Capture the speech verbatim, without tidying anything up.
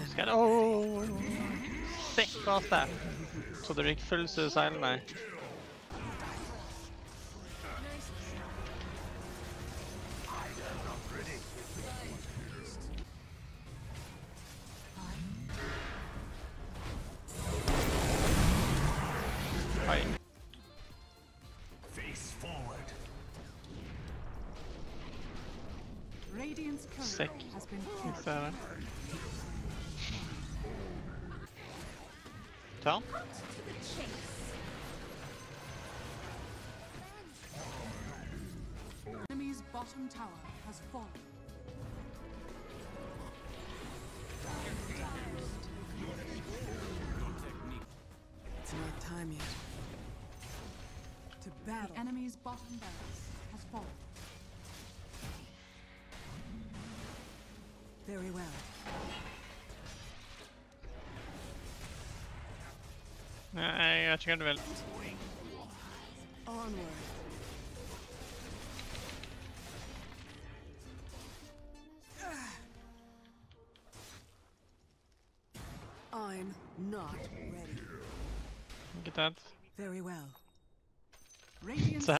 Skal jeg... Åh! Stikk bak der! Så det gikk full suicide meg. Oi. Sick. Jeg ser det. Ta den. Enemy's bottom tower has fallen. It's not time yet. To battle. The enemy's bottom barracks has fallen. Very well. Nei, jeg vet ikke hva du vil. Onward. I'm not ready. Ikke tatt. Very well. Radiant